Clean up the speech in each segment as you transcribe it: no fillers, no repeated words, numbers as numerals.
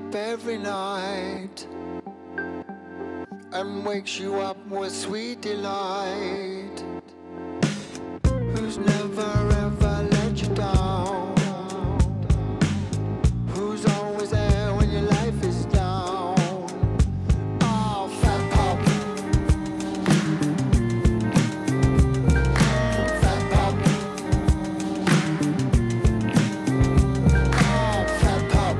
up every night and wakes you up with sweet delight, who's never ever let you down, who's always there when your life is down. Oh, Fat Pop. Fat Pop. Oh, Fat Pop.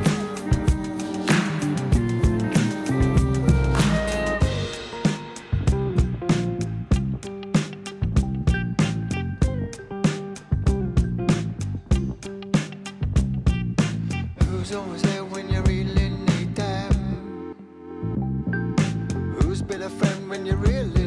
Who's always there when you really need them? Who's been a friend when you really